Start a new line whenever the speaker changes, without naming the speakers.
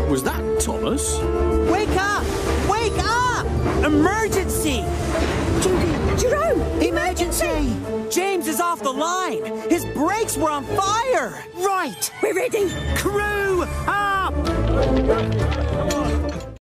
Was that Thomas?
Wake up! Wake up! Emergency!
Judy, Jerome!
Emergency! James is off the line! His brakes were on fire!
Right! We're ready!
Crew up!